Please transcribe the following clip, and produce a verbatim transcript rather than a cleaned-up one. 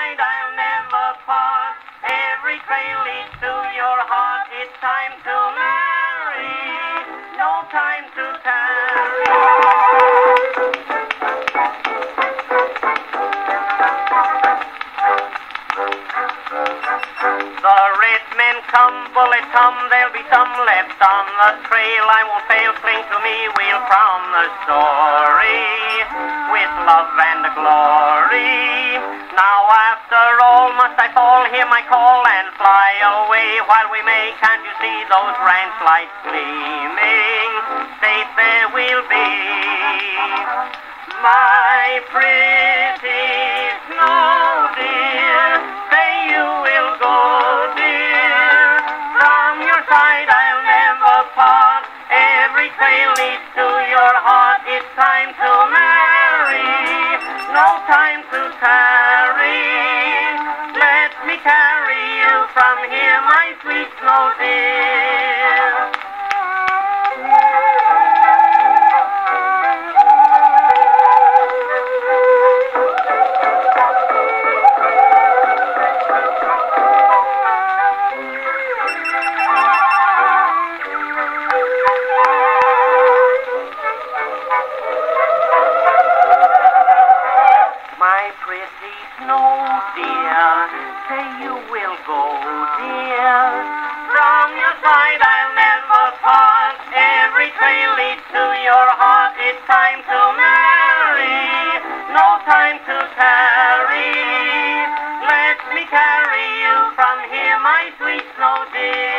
side I'll never part. Every trail leads to your heart. It's time to marry, no time to tarry. The red men come, bullets come, there'll be some left on the trail. I won't fail, cling to me, we'll crown the story with love and glory. Now after all must I fall, hear my call and fly away. While we may, can't you see those ranch lights gleaming? Safe there we'll be. My pretty snow dear, say you will go, dear. From your side I'll never part. Every trail leads to your heart. It's time to marry, no time to tarry. Let me carry you from here, my sweet snow dear. My pretty snow dear, say you will go, dear. From your side I'll never part. Every trail leads to your heart. It's time to marry, no time to tarry. Let me carry you from here, my sweet snow dear.